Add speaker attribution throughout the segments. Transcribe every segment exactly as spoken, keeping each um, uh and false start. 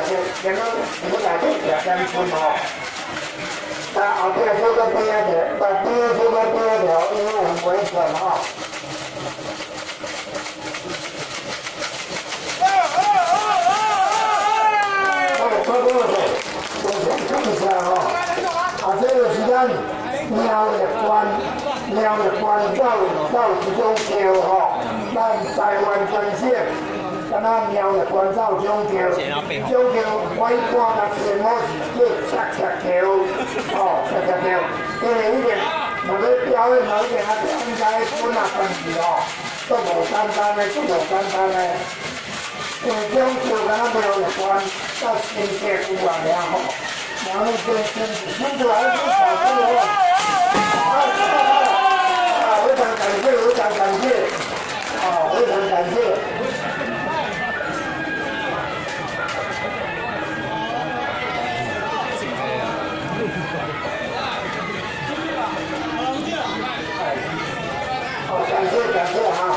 Speaker 1: 是然后你来这个干村哦。那后边这个边的，把边这个边条，因为很危险哈。哦，这个是，我先看一下哈。啊，这个时间鸟的关，鸟的关到到其中桥哈，咱台湾专线。咱那鸟的关照中桥，中桥拐挂到前面是叫赤赤桥，哦，赤赤桥，因为一点我们表演某一点，它应该分啊分字哦，都无简单的，都无简单的。因为中桥咱那鸟的关到新界有啊了吼，然后这这听出来是小朋友，啊，啊，非常感谢，非常感谢，啊，非常感谢。感谢感谢哈！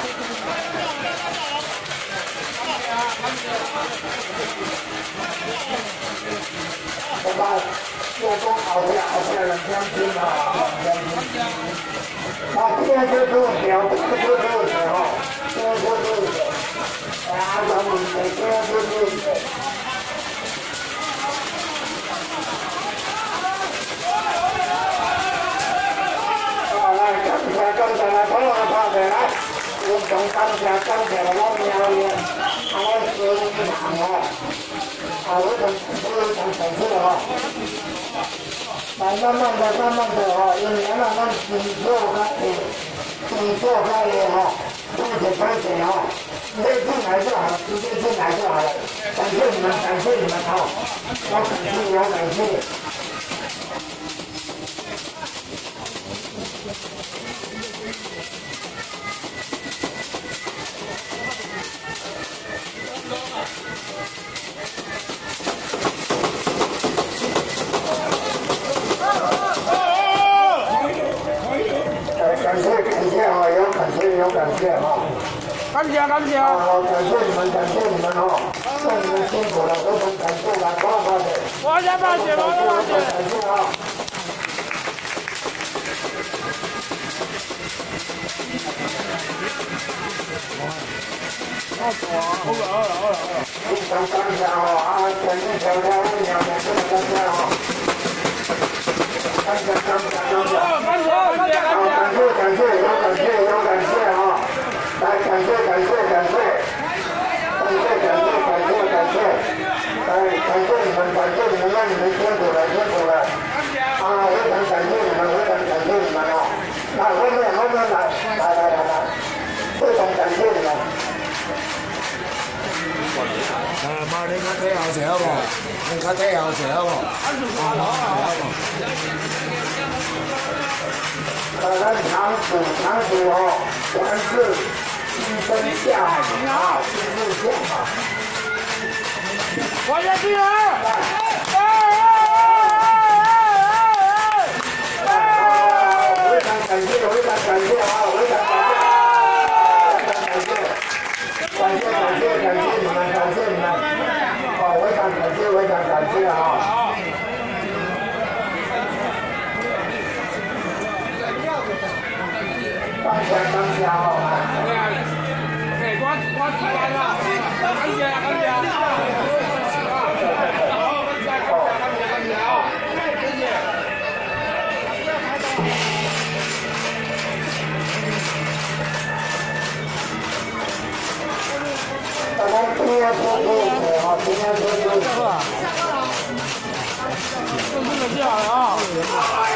Speaker 1: 我把做工好的好的两千斤啊，两千斤。啊，这边就这么条，这个就这么条，这个就这么条。啊，咱们这边就这么条。刚才来朋友的跑回来，我从刚才刚才的老鸟呢，他们说的是哪个？啊，我从我从城市哈，来慢慢的慢慢的哈，因为咱咱新做开的，新做开的哈，开始开始哈，直接进来就好，直接进来就好了。感谢你们，感谢你们哈，我感谢我感谢。感谢感谢啊，有感谢有感谢哈，
Speaker 2: 感谢感谢
Speaker 1: 啊，感谢你们感谢你们哈，让你们辛苦了，我们感谢了，多少的，
Speaker 2: 我先感谢我先感谢，
Speaker 1: 感谢啊。
Speaker 2: 好爽，好了好了好了好了，
Speaker 1: 非常感谢哈，啊，感谢小家我们两个这么感谢哈。感谢感谢感谢，
Speaker 2: 感谢感谢感谢，
Speaker 1: 感谢感谢有感谢有感谢哈，来感谢感谢感谢，感谢感谢感谢感谢，来感谢你们感谢你们让你们辛苦了辛苦了，啊非常感谢你们非常感谢你们哦，来后面后面来来来来来，非常感谢你们。
Speaker 3: 啊妈，你較睇後食好無？你較睇後食好無？啊，
Speaker 1: 可能常煮常煮哦，凡是低声下海啊，就是这样嘛。
Speaker 2: 我也去啊！
Speaker 1: 非常感谢，非常感谢啊，非常感谢，感谢感谢感谢你们，感谢你们，哦，非常感谢，非常感谢啊。当下当下哦，
Speaker 2: 哎，我我吃饭了，感谢感谢，好，感谢感谢感谢啊，谢谢。
Speaker 1: 大家平安多多哦，平安多多。
Speaker 2: 这是个下来啊。